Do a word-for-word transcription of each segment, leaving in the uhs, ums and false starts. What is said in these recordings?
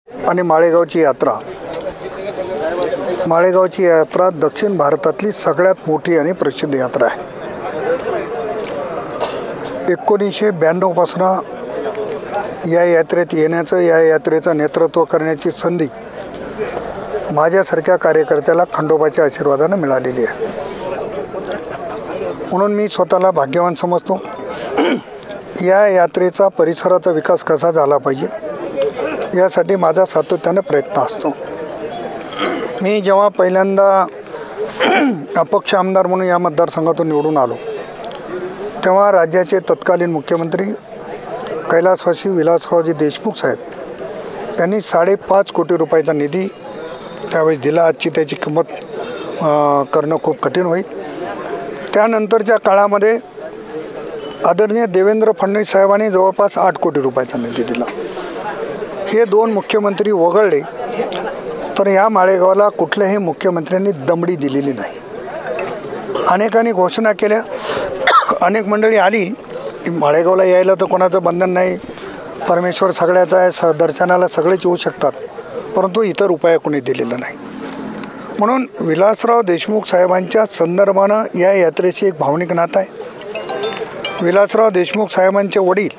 आणि माळेगावची यात्रा माळेगावची यात्रा दक्षिण भारतातली सगळ्यात मोठी आणि प्रसिद्ध यात्रा आहे. एकोणीसशे ब्याण्णव पासून या यात्रेत येण्याचं, या यात्रेचं नेतृत्व करण्याची संधी माझ्यासारख्या कार्यकर्त्याला खंडोबाच्या आशीर्वादाने मिळालेली आहे. म्हणून मी स्वतःला भाग्यवान समजतो. या यात्रेचा परिसराचा विकास कसा झाला पाहिजे यासाठी माझा सातत्याने प्रयत्न असतो. मी जेव्हा पहिल्यांदा अपक्ष आमदार म्हणून या मतदारसंघातून निवडून आलो तेव्हा राज्याचे तत्कालीन मुख्यमंत्री कैलासवासी विलासरावजी देशमुख साहेब यांनी साडेपाच कोटी रुपयाचा निधी त्यावेळेस दिला. आजची त्याची किंमत करणं खूप कठीण होईल. त्यानंतरच्या काळामध्ये आदरणीय देवेंद्र फडणवीस साहेबांनी जवळपास आठ कोटी रुपयाचा निधी दिला. हे दोन मुख्यमंत्री वगळले तर या माळेगावाला कुठल्याही मुख्यमंत्र्यांनी दमडी दिलेली नाही. अनेकांनी घोषणा केल्या, अनेक मंडळी आली की माळेगावला यायला तर कोणाचं बंधन नाही, परमेश्वर सगळ्याचा आहे, स दर्शनाला सगळेच येऊ शकतात, परंतु इतर उपाय कोणी दिलेला नाही. म्हणून विलासराव देशमुख साहेबांच्या संदर्भानं या यात्रेशी एक भावनिक नातं आहे. विलासराव देशमुख साहेबांचे वडील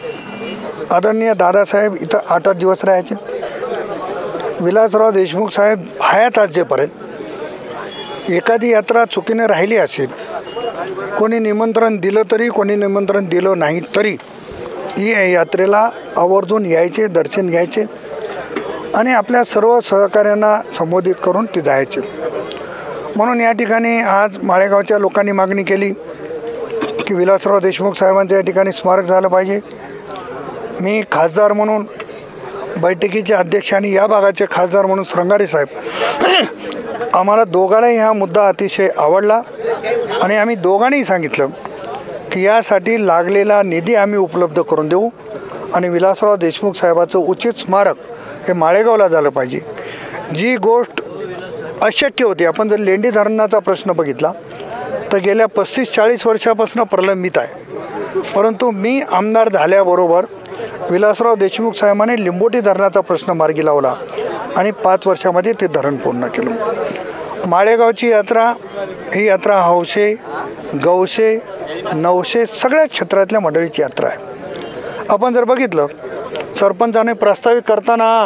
आदरणीय दादासाहेब इथं आठ आठ दिवस राहायचे. विलासराव देशमुख साहेब हयात आजेपर्यंत एखादी यात्रा चुकीने राहिली असेल, कोणी निमंत्रण दिलं तरी कोणी निमंत्रण दिलं नाही तरी ही यात्रेला आवर्जून यायचे, दर्शन घ्यायचे आणि आपल्या सर्व सहकाऱ्यांना संबोधित करून ते जायचे. म्हणून या ठिकाणी आज माळेगावच्या लोकांनी मागणी केली की विलासराव देशमुख साहेबांचं या ठिकाणी स्मारक झालं पाहिजे. मी खासदार म्हणून, बैठकीचे अध्यक्ष आणि या भागाचे खासदार म्हणून श्रंगारे साहेब, आम्हाला दोघांनाही हा मुद्दा अतिशय आवडला आणि आम्ही दोघांनीही सांगितलं की यासाठी लागलेला निधी आम्ही उपलब्ध करून देऊ आणि विलासराव देशमुख साहेबाचं उचित स्मारक हे माळेगावला झालं पाहिजे. जी गोष्ट अशक्य होती, आपण जर लेंडी धरणाचा प्रश्न बघितला तर गेल्या पस्तीस चाळीस वर्षापासून प्रलंबित आहे, परंतु मी आमदार झाल्याबरोबर विलासराव देशमुख साहेबांनी लिंबोटी धरणाचा प्रश्न मार्गी लावला आणि पाच वर्षामध्ये ते धरण पूर्ण केलं. माळेगावची यात्रा ही यात्रा हौसे, गौसे, नवसे सगळ्या क्षेत्रातल्या मंडळीची यात्रा आहे. आपण जर बघितलं, सरपंचाने प्रस्तावित करताना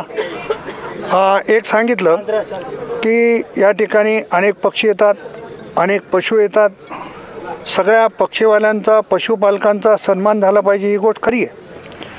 एक सांगितलं की या ठिकाणी अनेक पक्षी येतात, अनेक पशु येतात, सगळ्या पक्षीवाल्यांचा, पशुपालकांचा सन्मान झाला पाहिजे. ही गोष्ट खरी आहे.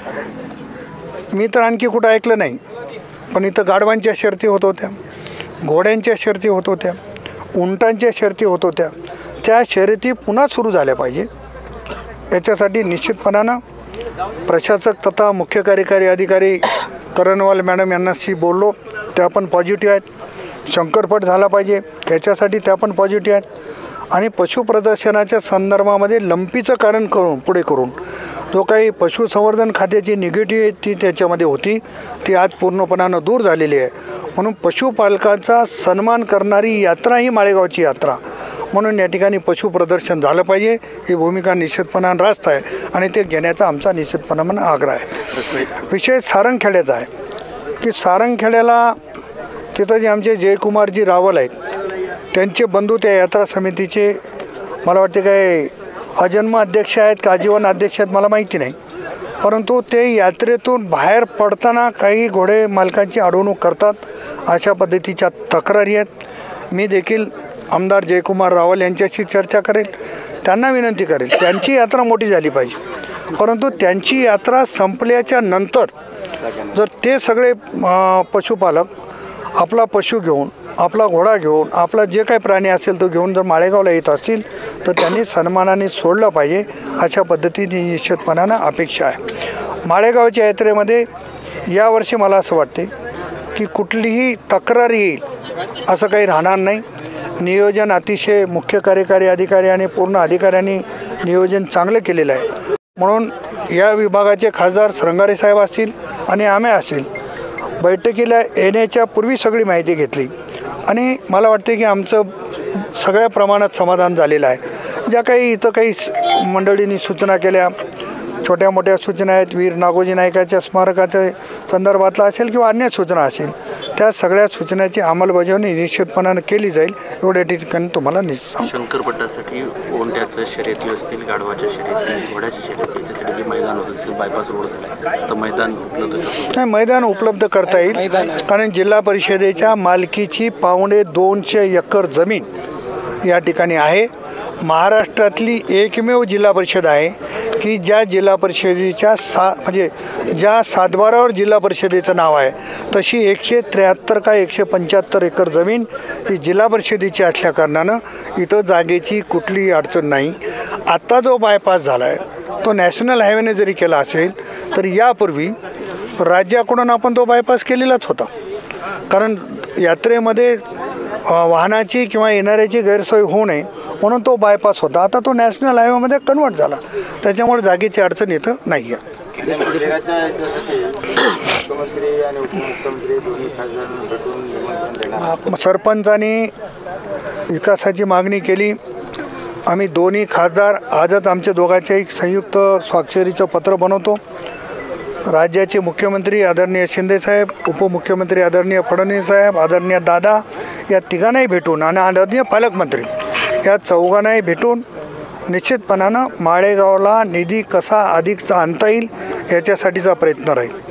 मी तर आणखी कुठं ऐकलं नाही, पण इथं गाढवांच्या शर्ती होत होत्या, घोड्यांच्या शर्ती होत होत्या, उंटांच्या शर्ती होत होत्या. त्या शर्यती पुन्हा सुरू झाल्या पाहिजे. याच्यासाठी निश्चितपणानं प्रशासक तथा मुख्य कार्यकारी अधिकारी करणवाल मॅडम यांनाशी बोललो, त्या पण पॉझिटिव्ह आहेत. शंकरपट झाला पाहिजे याच्यासाठी त्या पण पॉझिटिव्ह आहेत. आणि पशुप्रदर्शनाच्या संदर्भामध्ये लंपीचं कारण करून पुढे करून जो काही पशुसंवर्धन खात्याची निगेटिव्हिटी त्याच्यामध्ये होती ती आज पूर्णपणानं दूर झालेली आहे. म्हणून पशुपालकांचा सन्मान करणारी यात्रा ही माळेगावची यात्रा म्हणून या ठिकाणी पशुप्रदर्शन झालं पाहिजे ही भूमिका निश्चितपणानं रास्त आहे आणि ते घेण्याचा आमचा निश्चितपणानं आग्रह आहे. विषय सारंगखेड्याचा आहे की सारंगखेड्याला तिथं जे आमचे जयकुमारजी रावल आहेत त्यांचे बंधू त्या यात्रा समितीचे मला वाटते काय अजन्म अध्यक्ष आहेत का आजीवन अध्यक्ष आहेत मला माहिती नाही, परंतु ते यात्रेतून बाहेर पडताना काही घोडे मालकांची अडवणूक करतात अशा पद्धतीच्या तक्रारी आहेत. मी देखील आमदार जयकुमार रावल यांच्याशी चर्चा करेल, त्यांना विनंती करेल त्यांची यात्रा मोठी झाली पाहिजे, परंतु त्यांची यात्रा संपल्याच्या नंतर जर ते सगळे पशुपालक आपला पशु घेऊन, आपला घोडा घेऊन, आपला जे काही प्राणी असेल तो घेऊन जर माळेगावला येत असतील तर त्यांनी सन्मानाने सोडलं पाहिजे अशा पद्धतीने निश्चितपणानं अपेक्षा आहे. माळेगावच्या यात्रेमध्ये यावर्षी मला असं वाटते की कुठलीही तक्रार येईल असं काही राहणार नाही. नियोजन अतिशय मुख्य कार्यकारी अधिकारी आणि पूर्ण अधिकाऱ्यांनी नियोजन चांगलं केलेलं आहे. म्हणून या विभागाचे खासदार श्रंगारे साहेब असतील आणि आम्ही असतील बैठकीला येण्याच्या पूर्वी सगळी माहिती घेतली आणि मला वाटते की आमचं सगळ्या प्रमाणात समाधान झालेलं आहे. ज्या काही इथं काही मंडळींनी सूचना केल्या छोट्या मोठ्या सूचना आहेत, वीर नागोजी नायकाच्या स्मारकाच्या संदर्भातला असेल किंवा अन्य सूचना असेल, त्या सगळ्या सूचनाची अंमलबजावणी निश्चितपणानं केली जाईल एवढ्या ठिकाणी तुम्हाला निश्चित. शंकरपटासाठी ओंड्याच्या शर्यती असतील, गाढवाच्या शर्यती, घोड्याच्या शर्यती, याच्यासाठी जे मैदान होतं तिथे बायपास रोड झाला तर मैदान उपलब्ध नाही, मैदान उपलब्ध करता येईल. कारण जिल्हा परिषदेच्या मालकीची पावणे दोनशे एकर जमीन या ठिकाणी आहे. महाराष्ट्रातली एकमेव जिल्हा परिषद आहे की ज्या जिल्हा परिषदेच्या सा म्हणजे ज्या सातबारावर जिल्हा परिषदेचं नाव आहे तशी एकशे त्र्याहत्तर का एकशे पंच्याहत्तर एकर जमीन ही जिल्हा परिषदेची असल्याकारणानं इथं जागेची कुठलीही अडचण नाही. आत्ता जो बायपास झाला आहे तो नॅशनल हायवेने जरी केला असेल तर यापूर्वी राज्याकडून आपण तो बायपास केलेलाच होता. कारण यात्रेमध्ये वाहनाची किंवा येणाऱ्याची गैरसोय होऊ नये म्हणून तो बायपास होता. आता तो नॅशनल हायवेमध्ये कन्वर्ट झाला, त्याच्यामुळे जागेची अडचण इथं नाही आहे. सरपंचांनी विकासाची मागणी केली. आम्ही दोन्ही खासदार आजच आमच्या दोघांचे एक संयुक्त स्वाक्षरीचं पत्र बनवतो. राज्याचे मुख्यमंत्री आदरणीय शिंदेसाहेब, उपमुख्यमंत्री आदरणीय फडणवीस साहेब, आदरणीय दादा या तिघांनाही भेटून आणि आदरणीय पालकमंत्री या चौघांनाही भेटून निश्चितपणानं माळेगावला निधी कसा अधिकचा आणता येईल याच्यासाठीचा प्रयत्न राहील.